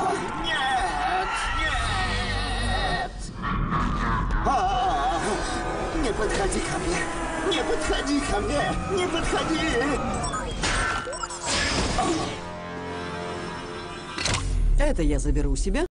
Нет! Нет! Не подходи ко мне! Не подходи ко мне! Не подходи! Это я заберу себе.